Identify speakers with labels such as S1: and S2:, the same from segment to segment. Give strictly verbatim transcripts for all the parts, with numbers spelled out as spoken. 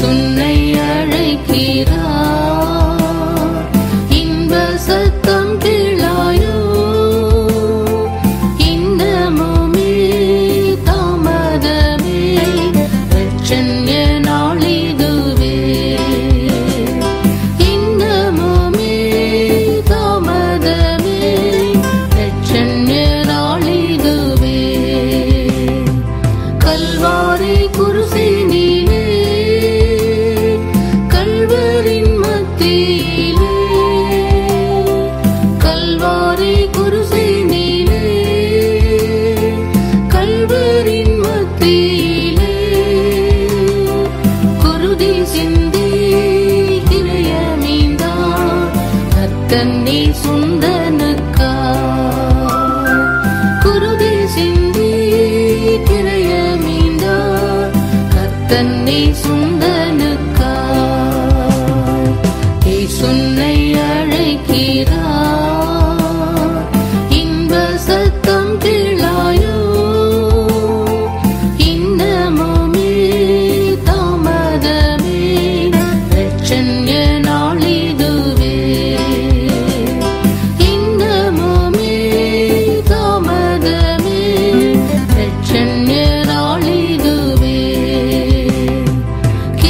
S1: இயேசுன்னை அழைக்கிறார், இன்ப சத்தம் கேளாயோ, இன்னமுமே தாமதமே, ரட்சண்ய நாளிதுவே. இன்னமுமே தாமதமே, ரட்சண்ய நாளிதுவே. கல்வாரி குருசினிலே, கல்வரின் மத்தியிலே, கல்வாரி குருசினிலே, கல்வரின் மத்தியிலே, குருதி சிந்தி கிளையமீந்தார் கர்த்தனே சுந்தனுக்காய். குருதி சிந்தி கிளையமீந்தார் கர்த்தனே சுந்தனுக்காய். இயேசுன்னை அழைக்கிறார், இன்ப சத்தம் கேளாயோ, இன்னமுமே தாமதமே, ரட்சண்ய நாளிதுவே. இன்னமுமே தாமதமே, ரட்சண்ய நாளிதுவே.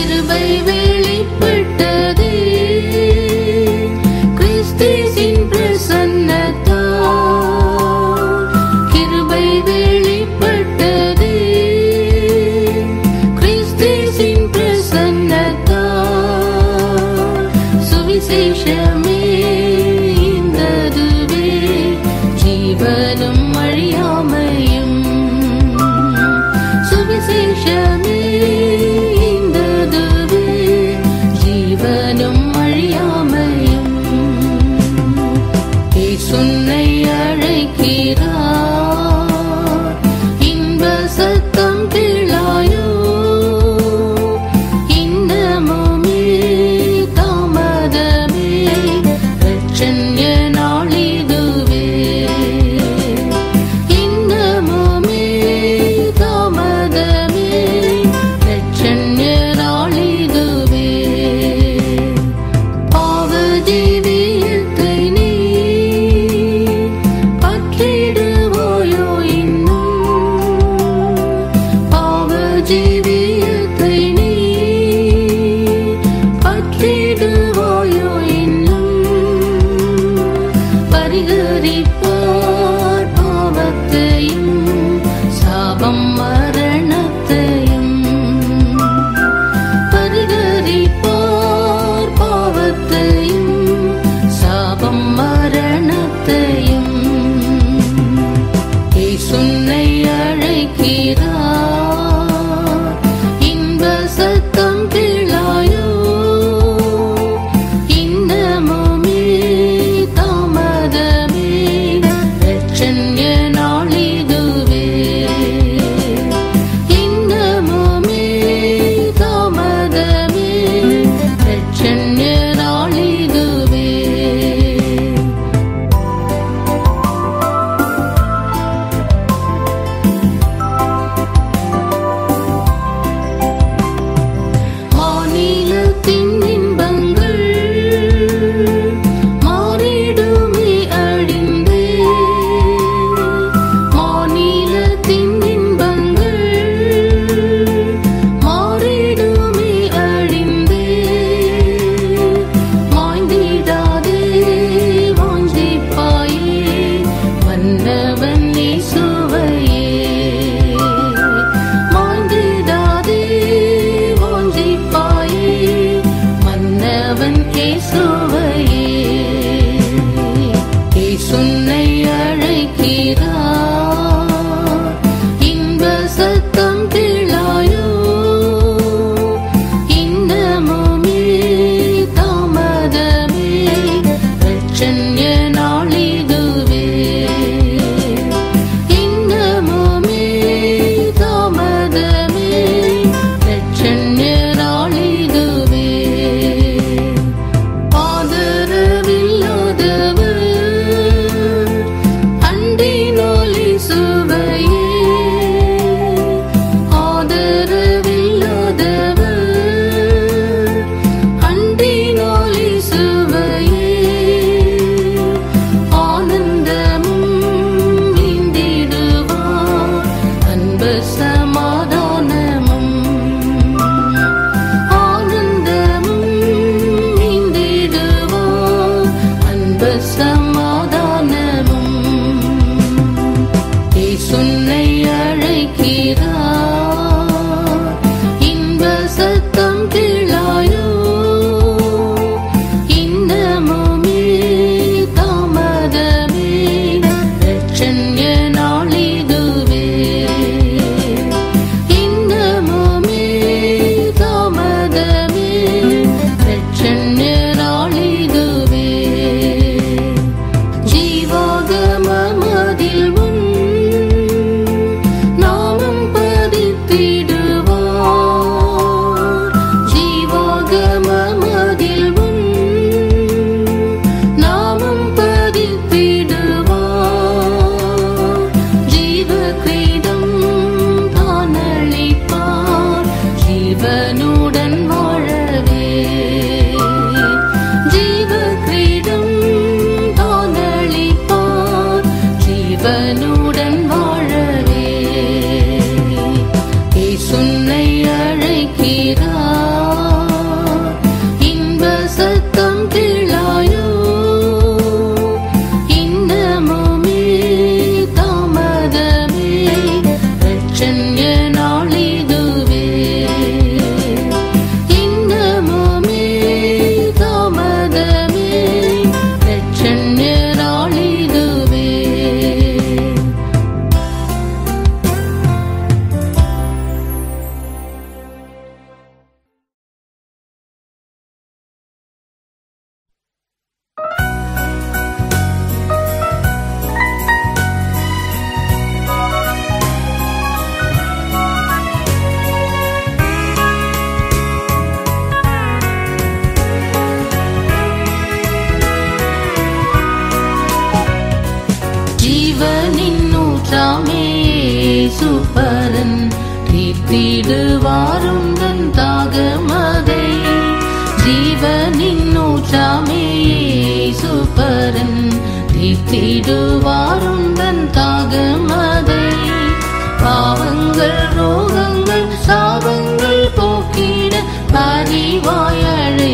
S1: சூப்பரன் தீர்த்திடுவாரும் தன் தாகமதை ஜீவனின் ஊற்றாமே சூப்பரன் தீர்த்திடுவாரும் தன் தாகமதை பாவங்கள் ரோகங்கள் சாபங்கள் போக்கிட பரிவாய்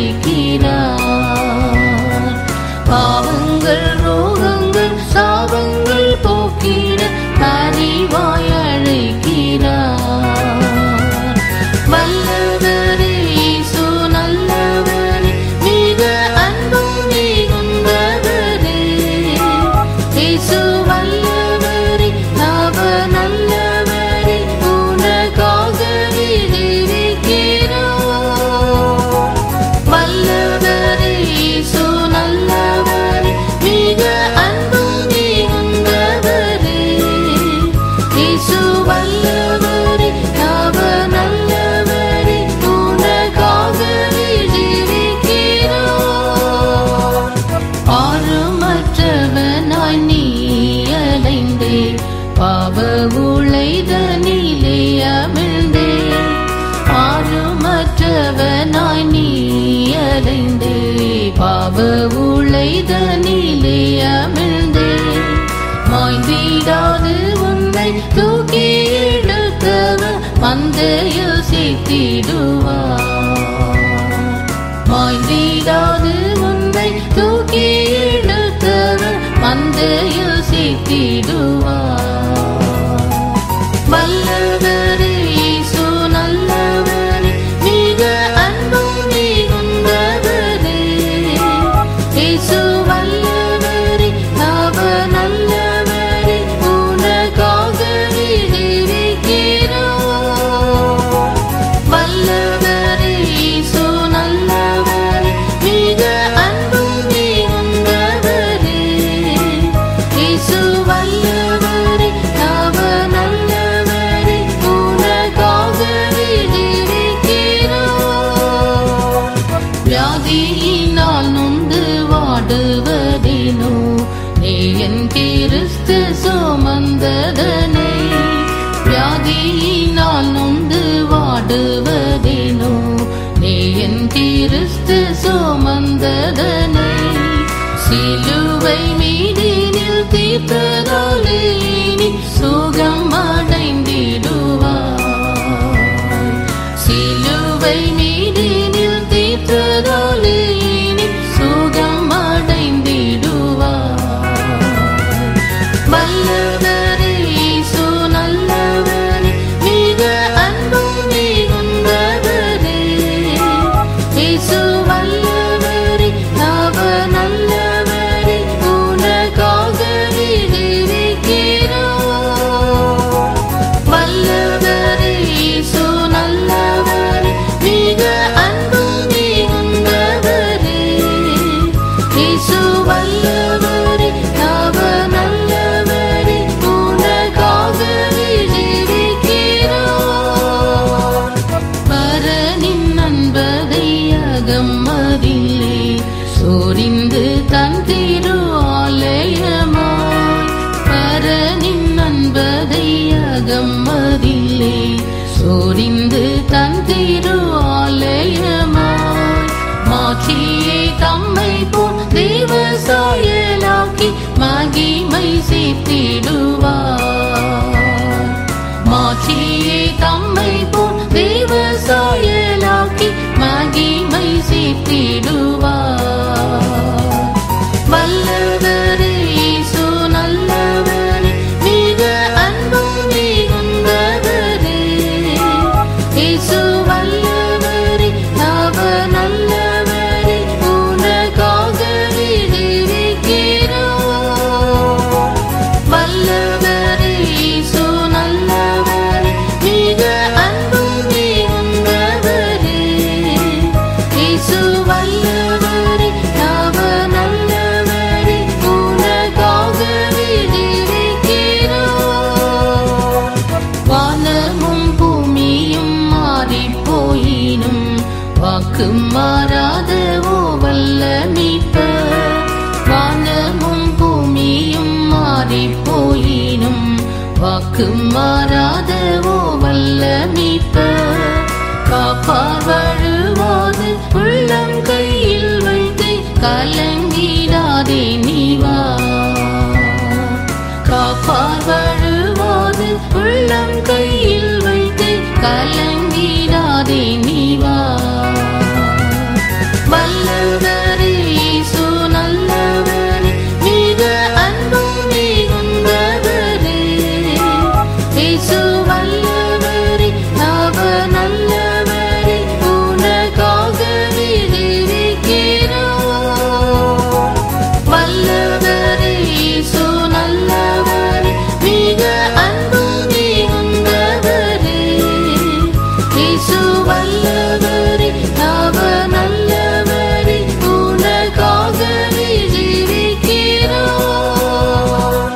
S1: அழைக்கிறார் பாவங்கள் ரோகங்கள் சாபங்கள் போக்கிட பரிவாய் அழைக்கிறார் வல்லவரே இயேசு நல்லவரே மிக அன்பும் மிகுந்தவரே இயேசு வல்லவரே அவர் நல்லவரே உனக்காகவே ஜீவிக்கிறோம் வல்லவரே இயேசு நல்லவரே மிக அன்பும் மிகுந்தவரே இயேசு வல்லவரே அவர் நல்லவரே உனக்காகவே ஜீவிக்கிறோம் ஆறுமற்றவனாய் நீ அலைந்தே பாவ உளைதனிலே அமிழ்ந்தே ஆறுமற்றவனாய் நீ அலைந்தே பாவ உளைதனிலே அமிழ்ந்தே மாய்ந்திடாது உன்னை தூக்கி எடுத்தவர் மந்தையில் சேர்த்திடுவார் மாய்ந்திடாது உன்னை தூக்கி எடுத்தவர் மந்தையில் சேர்த்திடுவார் வல்லவரே இயேசு நல்லவரே மிக அன்பும் மிகுந்தவரே இயேசு வல்லவரே அவர் நல்லவரே உனக்காகவே ஜீவிக்கிறோம் வல்லவரே இயேசு நல்லவரே மிக அன்பும் மிகுந்தவரே இயேசு வல்லவரே அவர் நல்லவரே உனக்காகவே ஜீவிக்கிறோம் வியாதியினால் நொந்து வாடுவதினோ நீ என் கிறிஸ்து சுமந்ததனை வியாதியினால் நொந்து வாடுவதினோ நீ என் கிறிஸ்து சுமந்ததனை சிலுவை மீதினில் தீர்த்ததாலே நீ சுகம் அடைந்திடுவாய் சிலுவை மீதினில் தீர்த்ததாலே நீ சுகம் அடைந்திடுவாய் வல்லவரே இயேசு நல்லவரே மிக அன்பும் மிகுந்தவரே இயேசு வல்லவரே அவர் நல்லவரே உனக்காகவே ஜீவிக்கிறோம் வல்லவரே இயேசு நல்லவரே மிக அன்பும் மிகுந்தவரே இயேசு வல்லவரே அவர் நல்லவரே உனக்காகவே ஜீவிக்கிறோம் பரனின் அன்பதை அகம்மதிலே சோரிந்து தன் திரு ஆலயமாய் பரனின் அன்பதை அகம்மதிலே சோரிந்து தன் திரு ஆலயமாய் மாற்றியே தம்மை போல் தேவ சாயலாக்கி மகிமை சேர்த்திடுவார் மாற்றியே தம்மை போல் தேவ சாயலாக்கி மகிமை சேர்த்திடுவார் வல்லவரே இயேசு நல்லவரே மிக அன்பும் மிகுந்தவரே இயேசு வல்லவரே அவர் நல்லவரே உனக்காகவே ஜீவிக்கிறோம் வல்லவரே இயேசு நல்லவரே மிக அன்பும் மிகுந்தவரே இயேசு வல்லவரே அவர் நல்லவரே உனக்காகவே ஜீவிக்கிறோம் வானமும் பூமியும் மாறிப்போயினும் வாக்கு மாறாத ஓ வல்ல மீட்பர் வானமும் பூமியும் மாறிப்போயினும் வாக்கு மாறாதவோ வல்ல மீட்பர். காப்பார் வழுவாது உள்ளம் கையில் வைத்து கலங்கிடாதே நீ வா. காப்பார் வழுவாது உள்ளம் கையில் வைத்து கலங்கிடாதே நீ வா. வல்லவரே இயேசு நல்லவரே, மிக அன்பும் மிகுந்தவரே. இயேசு வல்லவரே, அவர் நல்லவரே, உனக்காகவே ஜீவிக்கிறோம். வல்லவரே இயேசு நல்லவரே, மிக அன்பும் மிகுந்தவரே. இயேசு வல்லவரே, அவர் நல்லவரே, உனக்காகவே ஜீவிக்கிறோம்.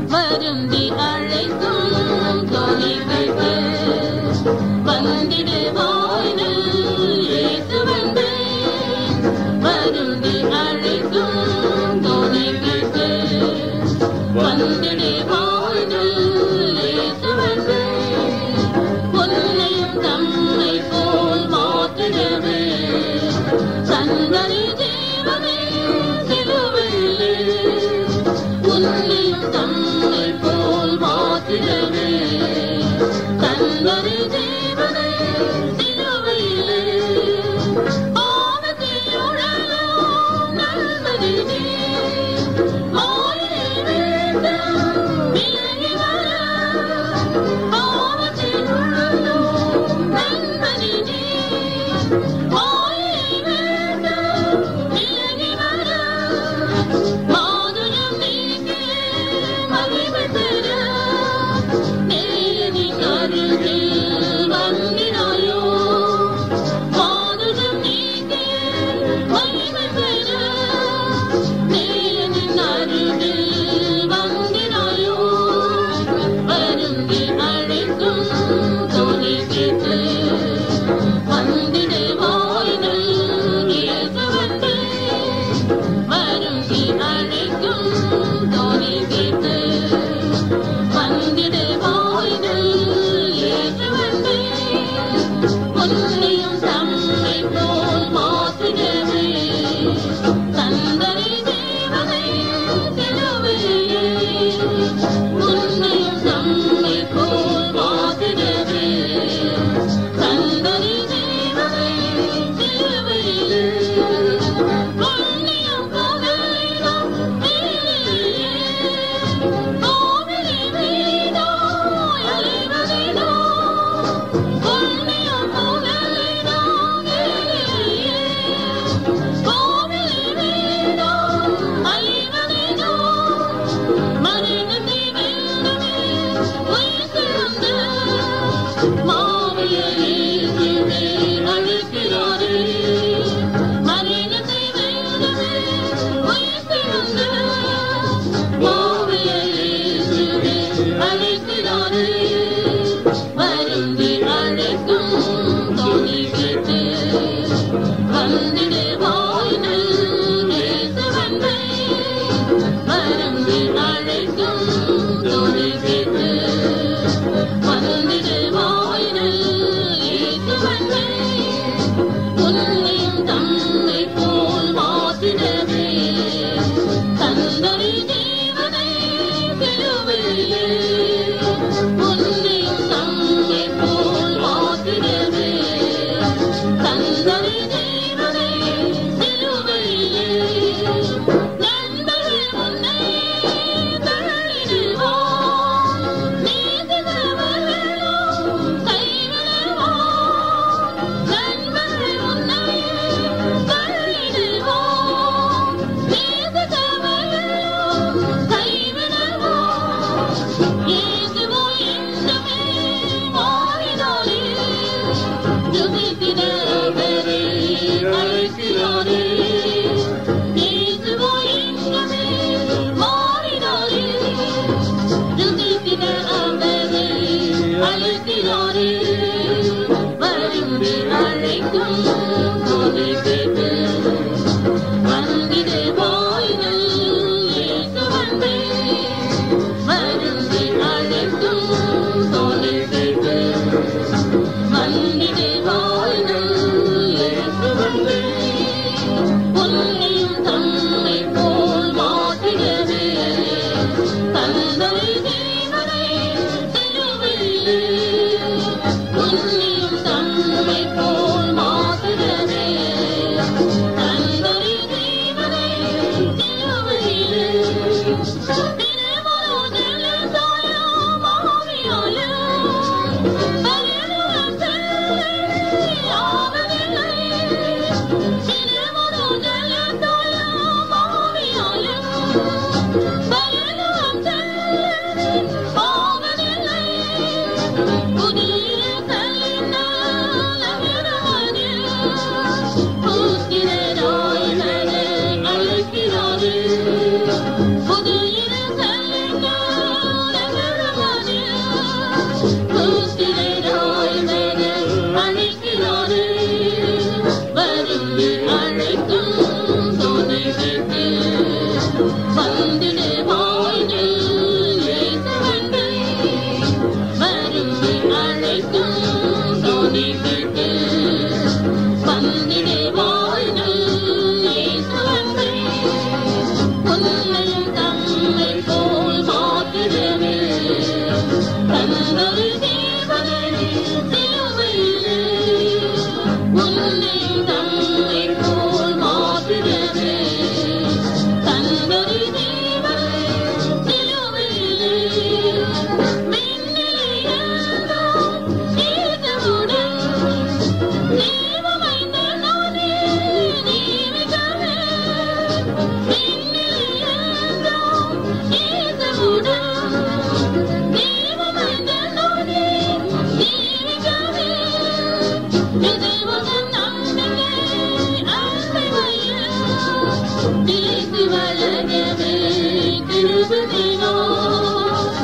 S1: வருந்தி அழைக்கும் துணைகளுக்கு வந்திடுவாய்கள் இயேசு வந்தேன். வருந்தி அழைக்கும் துணைகளுக்கு வந்திடுவாய்கள் இயேசு வந்தேன். உன்னையும் தம்மை போல் மாற்றிடவே தந்தனை தேவனே சிலுவையிலே. உன்னையும் தம்மை போல் மாற்றிடவே தந்தனை தேவனே சிலுவையிலே. ஆபத்தியுடனோ நல்வழியே மாயை வேண்டாம் விலகி வர. ஆபத்தியுடனோ நல்வழியே மாயை வேண்டாம் விலகி வர. மாதுளம் நீக்கி மகிழ்ந்து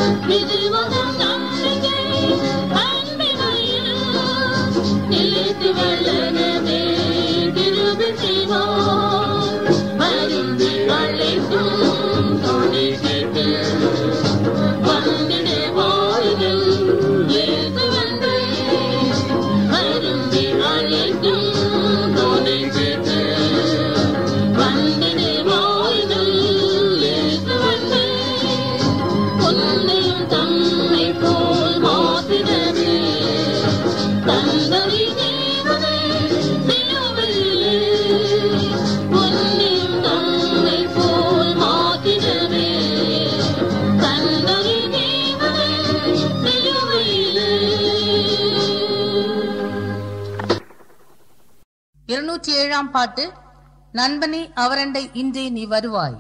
S1: இதுவதும் நம்பிக்கை அன்பினையில் நிலைத்து வளரவே கிருபை செய்வார். மருந்து அழைக்கும் துணை கேட்டு வந்திட வாருங்கள் இயேசு வந்து. மருந்து அழைக்கும் துணை கேட்டு வந்திட வாருங்கள் இயேசு வந்து. உன்னையும் தம்மை போல் மாற்றிடவே தந்தரி தேவனே சிலுவையிலே. உன்னையும் தம்மை போல் மாற்றிடவே தந்தரி தேவனே சிலுவையிலே.
S2: இருநூற்றி ஏழாம் பாட்டு. நண்பனே அவரண்டை இன்றே நீ வருவாய்.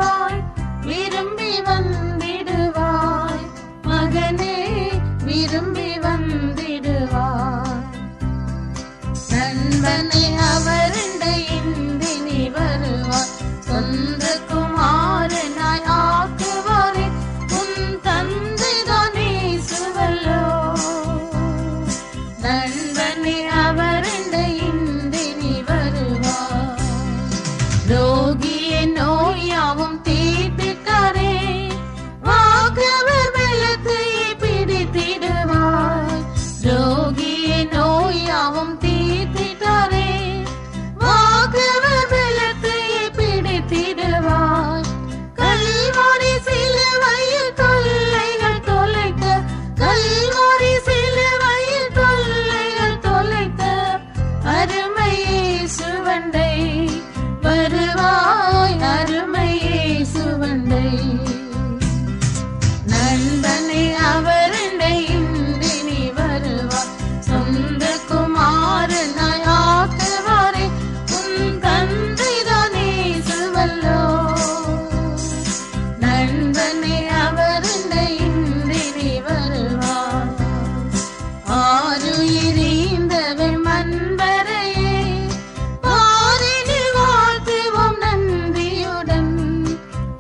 S2: விரும்பி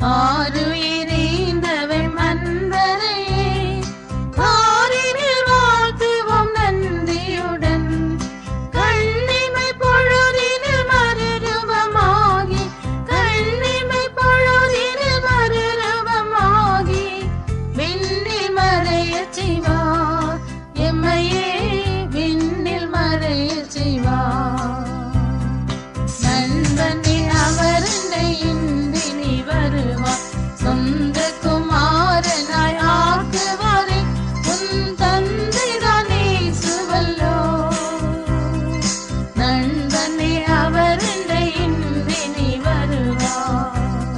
S2: ஆருயிரீந்தவள் மன்பரையே ஆரினில் வாழ்த்துவோம் நன்றியுடன். கண்ணிமை பொழுதினில் மறுரூபமாகி கண்ணிமை பொழுதினில் மறுரூபமாகி விண்ணில் மறையச் செய்வார் எம்மையே விண்ணில் மறையச் செய்வார். நண்பனே அவரண்டை இன்றி வருவார் சொந்த குமாரனாய் ஆக்குவாரே உன் தந்தைதானே சுவல்லோ. நண்பனே அவரண்டை இன்றி வருவார்.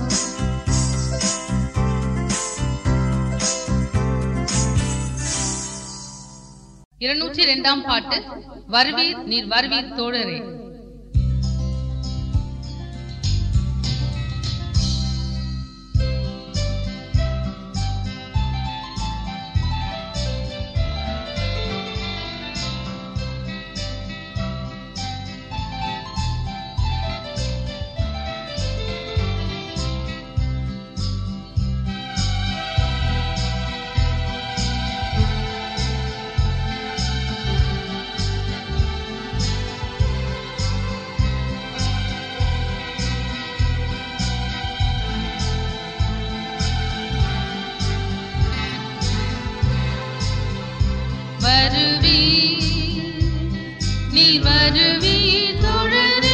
S3: இருநூற்றி இரண்டாம் பாட்டு. வருவீர் நீர் வருவீர் தோழரே. நீர் வருவீர் தோழரே.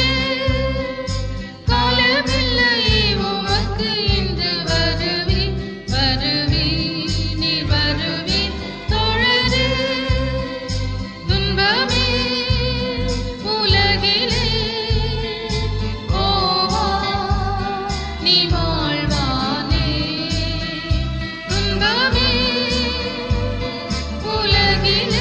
S3: காலமில்லையே உமக்கு இன்று வருவீர் வருவீர் நீர் வருவீர் தோழரே. துன்பமே உலகிலே ஓ நீ வாழ்வானே. துன்பமே உலகிலே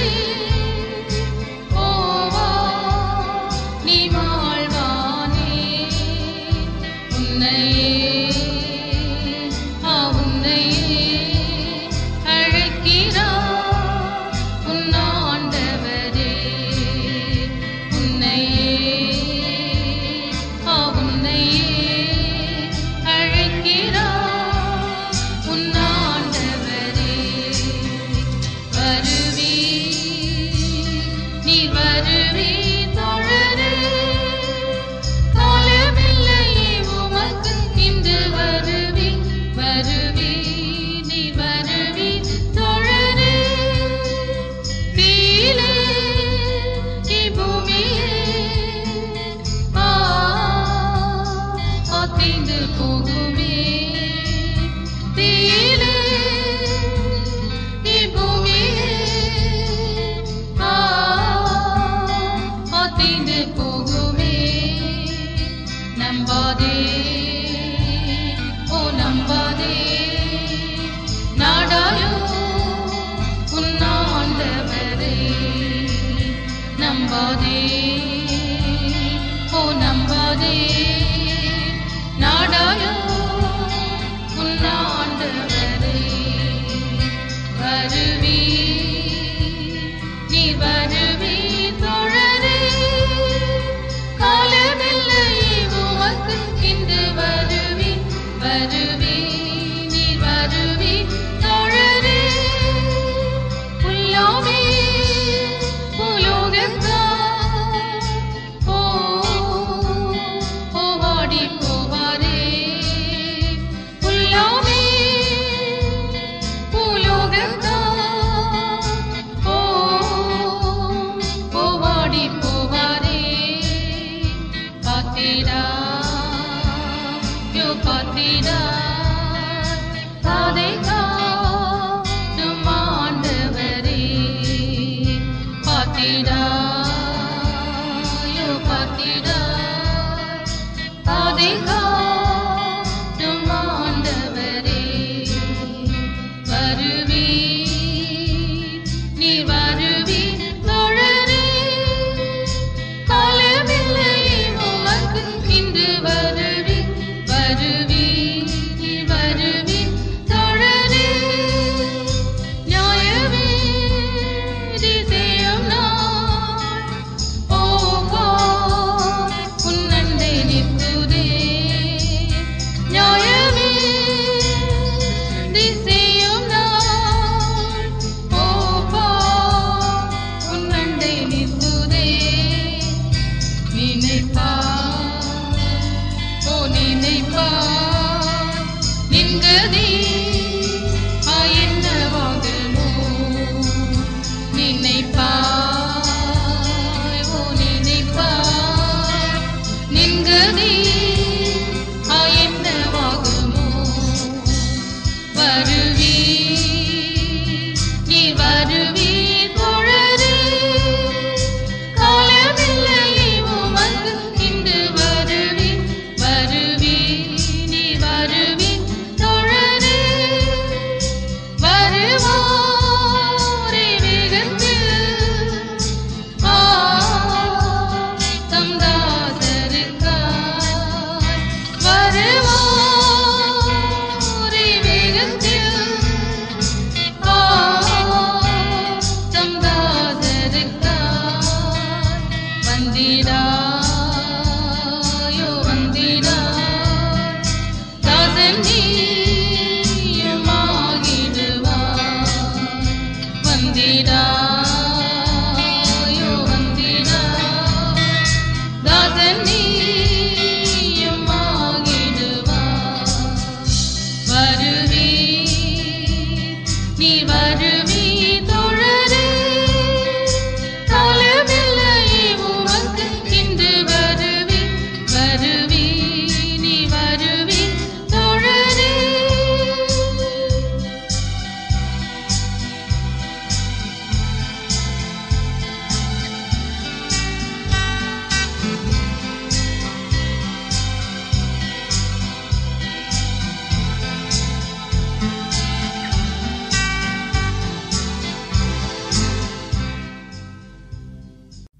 S3: போவாரே புல்லாமே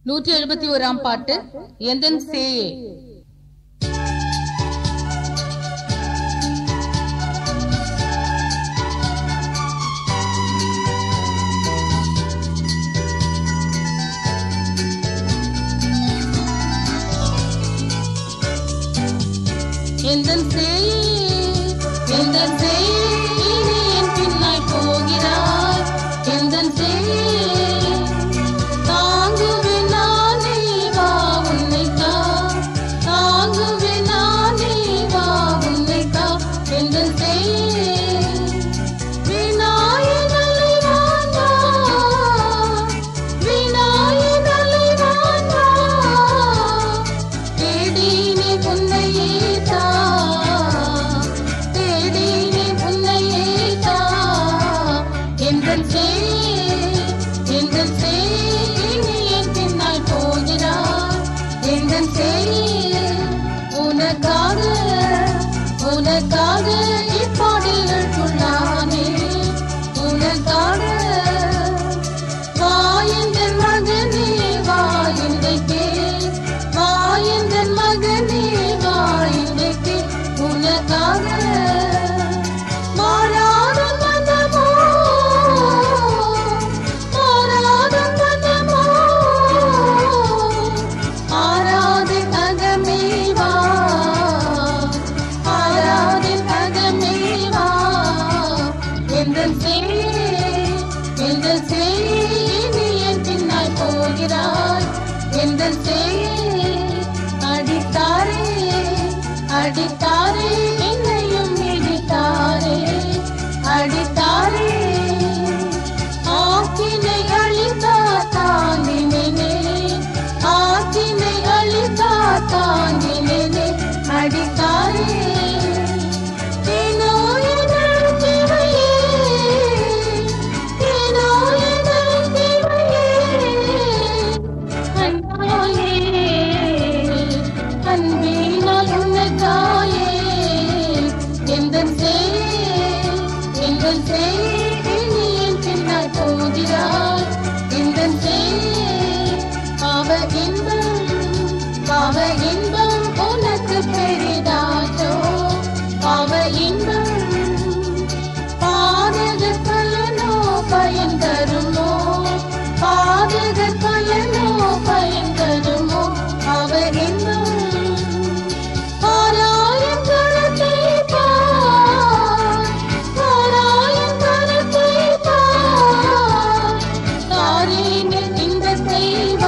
S2: நூற்றி எழுபத்தி ஓராம் பாட்டு எந்தன் சேயே. எந்தன் சேயே எந்தன் சேயே இனி என் பின்னாய் போகிறாய். எந்தன் சேயே தாங்குவேன் நானே வா உன்னைக்கா. தாங்குவேன் நானே வா உன்னைக்கா. எந்தன் சேயே விநாயகன் அலைவான் வா. விநாயகன் அலைவான் வா. தேடினே உன்னையே தா. தேடினே உன்னையே தா. எந்தன் சேயே எந்தன் சேயே இனி என் பின்னாய் போகிறாய். எந்தன் சேயே உனக்காக உனக்காக இப்பாடல்களுக்குள்ளானே. உனக்காக வா எந்தன் மகனே வா இன்றைக்கே. வா எந்தன் மகனே வா இன்றைக்கே. உனக்காக மாறாத மனமோ மாறாத மனமோ ஆராதே அகமே வா. ஆராதே அகமே வா. எந்தன் சேயே எந்தன் சேயே இனி என் பின்னாய் போகிறாய். எந்தன் சேயே அடித்தாரே அடித்தாரே என்னையும் இடித்தாரே. அடித்தாரே ஆக்கினை அழித்தா தாங்கினேனே. ஆக்கினை அழித்தா தாங்கினேனே. அடித்தாரே ஏனோ எனது தேவையே. ஏனோ எனது தேவையே. அன்பாயே அன்பினால் உனக்காயே. எந்தன் சேயே எந்தன் சேயே இனி என் பின்னாய் போகிறாய். எந்தன் சேயே பாவ இன்பம் பாவ இன்பம் உனக்கு பெரிதாச்சோ. பாவ இன்பம் பாதகர் பலனோ பயன் தருமோ. பாதகர் பலனோ பயன் தருமோ. பாவ இன்பம் ஆராயும் கரத்தை பார். ஆராயும் கரத்தை பார். தாரேனே இந்த தெய்வா.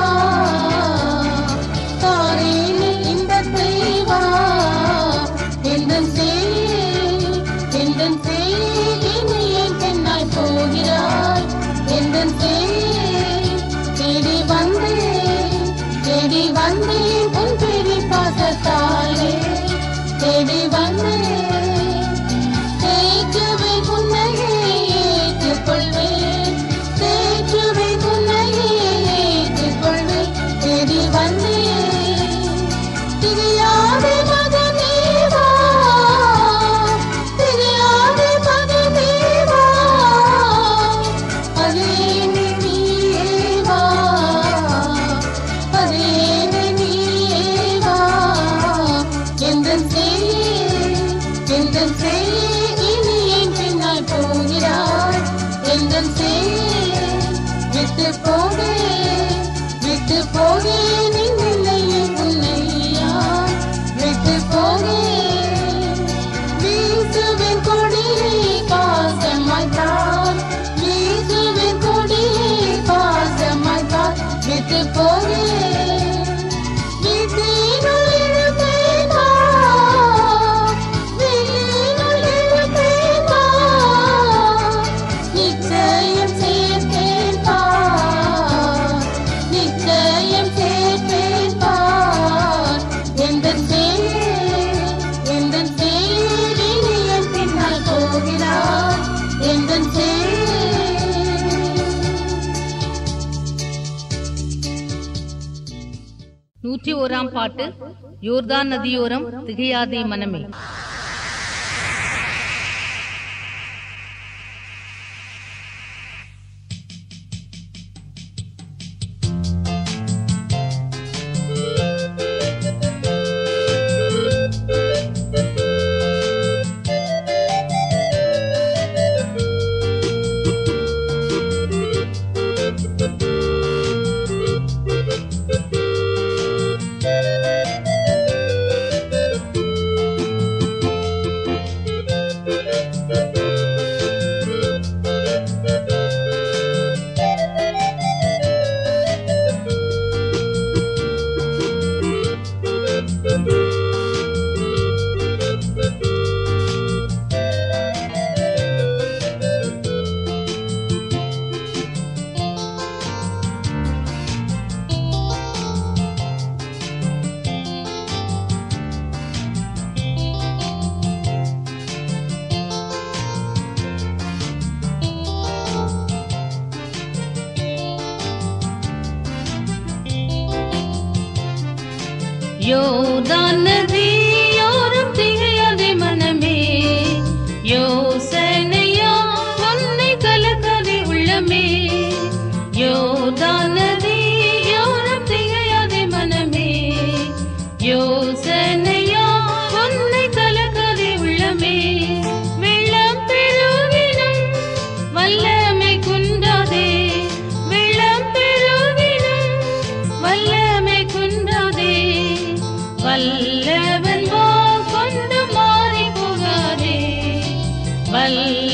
S2: தாரேனே இந்த தெய்வா. எந்தன் சேயே எந்தன் சேயே இனி என் பின்னாய் போகிறாய். எந்தன் சேயே தேடி வந்தேன் தேடி வந்தேன் உன் பெரிய பாசத்தாலே. தேடி வந்தேன் தேற்றுவேன் உன்னையே ஏற்றுக்கொள்வேன். தேற்றுவேன் உன்னையே ஏற்றுக்கொள்வேன். தேடி வந்தேன் தெரியாதே மகனே வா. தெரியாதே மகனே வா. அதேனே நீயே வா. அதேனே நீயே வா. எந்தன் சேயே எந்தன் சேயே இனி என் பின்னாய் போகிறாய். எந்தன் சேயே விட்டு போகே விட்டு போகே நின் நிலையை உன்னையா. விட்டு போகே வீசுவேன் கொடியை பாசமாய்த்தான். வீசுவேன் கொடியை பாசமாய்த்தான். விட்டு போகே வீட்டினுள் இருப்பேன் வா. வீட்டினுள் இருப்பேன் வா. நிச்சயம் சேர்ப்பேன் வா. நிச்சயம் சேர்ப்பேன் வா. எந்தன் சேயே எந்தன் சேயே இனி என் பின்னால் போகிறாய். எந்தன் சேயே நூற்றி ஓராம் பாட்டு யோர்தான் நதியோரம் திகையாதே மனமே.
S3: யோர்தான் நதியோரம் திகையாதே மனமே, யோசனையா உன்னை கலக்காதே உள்ளமே. யோர்தான் நதியோரம் திகையாதே மனமே, யோசனையா உன்னை கலக்காதே உள்ளமே. வெள்ளம் பெருகினும் வல்லமை குன்றாதே, வெள்ளம் பெருகினும் வல்லமை குன்றாதே. வல்லவன் வா கொண்டு மாறி போகாதே, வல்ல